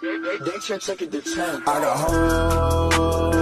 They check it to 10. I got hoes